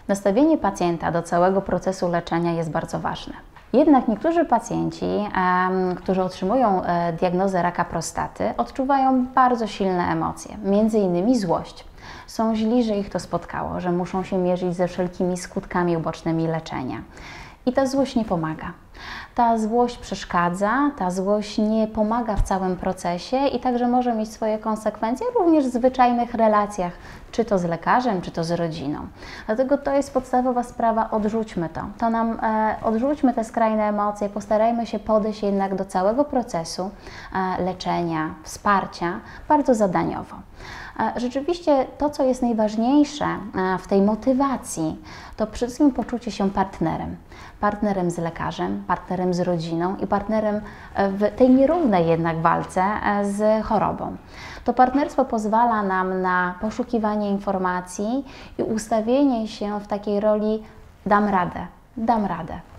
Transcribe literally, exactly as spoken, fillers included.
Nastawienie pacjenta do całego procesu leczenia jest bardzo ważne. Jednak niektórzy pacjenci, um, którzy otrzymują e, diagnozę raka prostaty, odczuwają bardzo silne emocje, między innymi złość. Są źli, że ich to spotkało, że muszą się mierzyć ze wszelkimi skutkami ubocznymi leczenia. I ta złość nie pomaga. Ta złość przeszkadza, ta złość nie pomaga w całym procesie i także może mieć swoje konsekwencje również w zwyczajnych relacjach, czy to z lekarzem, czy to z rodziną. Dlatego to jest podstawowa sprawa, odrzućmy to. To nam, e, odrzućmy te skrajne emocje, postarajmy się podejść jednak do całego procesu e, leczenia, wsparcia bardzo zadaniowo. E, rzeczywiście to, co jest najważniejsze e, w tej motywacji, to przede wszystkim poczucie się partnerem. Partnerem z lekarzem, partnerem z rodziną i partnerem w tej nierównej jednak walce z chorobą. To partnerstwo pozwala nam na poszukiwanie informacji i ustawienie się w takiej roli dam radę, dam radę.